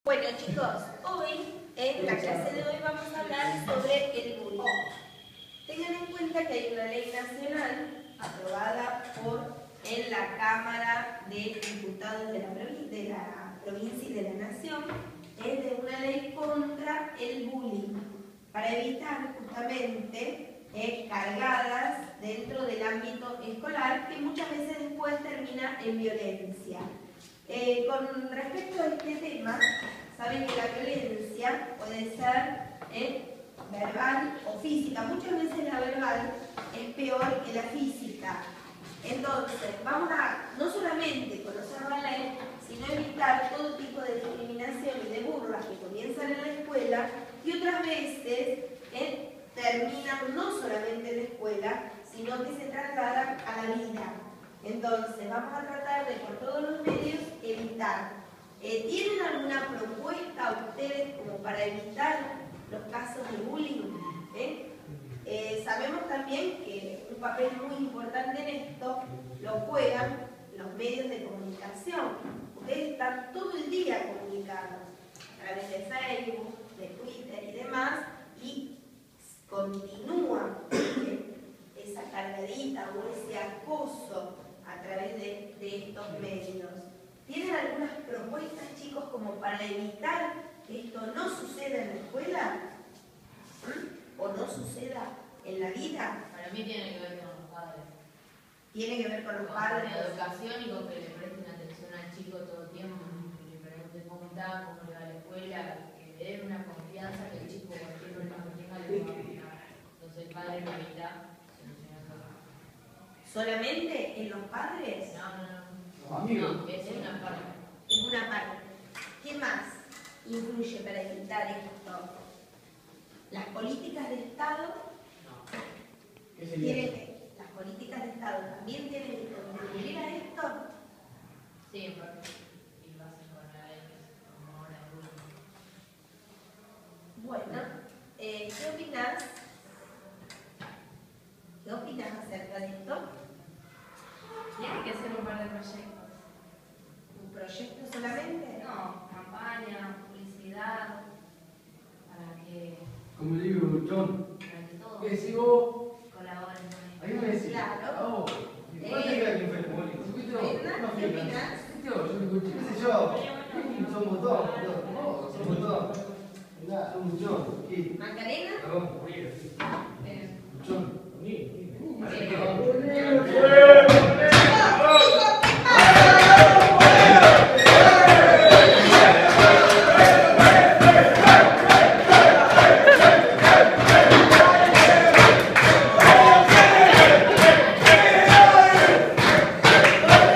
Bueno chicos, hoy en la clase de hoy vamos a hablar sobre el bullying. Tengan en cuenta que hay una ley nacional aprobada en la Cámara de Diputados de la provincia y de la Nación, es de una ley contra el bullying, para evitar justamente cargadas dentro del ámbito escolar que muchas veces después termina en violencia. Con respecto a este tema, saben que la violencia puede ser verbal o física. Muchas veces la verbal es peor que la física. Entonces, vamos a no solamente conocer la ley, sino evitar todo tipo de discriminación y de burlas que comienzan en la escuela y otras veces terminan no solamente en la escuela, sino que se trasladan a la vida. Entonces, vamos a tratar de, por todos los medios, evitar. ¿Tienen alguna propuesta ustedes como para evitar los casos de bullying? Sabemos también que un papel muy importante en esto lo juegan los medios de comunicación. Ustedes están todo el día comunicados a través de Facebook, de Twitter y demás, y continúa esa cargadita o ese acoso a través de estos medios. ¿Tienen algunas propuestas, chicos, como para evitar que esto no suceda en la escuela? ¿O no suceda en la vida? Para mí tiene que ver con los padres. Tiene que ver con los padres. Con la educación y con que le presten atención al chico todo el tiempo, que le pregunten cómo está, cómo le va a la escuela, que le den una confianza que el chico cualquier problema que tenga le va a contar. Entonces el padre lo evita solucionando. ¿Solamente en los padres? No, es una parte. Es una parte. ¿Qué más influye para evitar esto? ¿Las políticas de Estado? ¿Qué sería? ¿Las políticas de Estado también tienen que contribuir a esto? Sí, en parte. Y lo hacen con la ley, como ahora el bullying. Bueno, ¿qué opinas? ¿Qué opinas acerca de esto? Tiene que hacer un par de proyectos. ¿Un proyecto solamente? No, campaña, publicidad, para que Como le digo, John, todos ¿qué decís vos? colaboren con esto. Ahí me decís. Claro. ¿Cuánto queda que fue el bolito? ¿Fuiste vos? Edna, No, ¿qué opinas? ¿fuiste vos? Yo te escuché. ¿Qué sé yo? Somos todos. Somos todos. Mirá, somos John. ¿Qué? ¿Macarena? Vamos,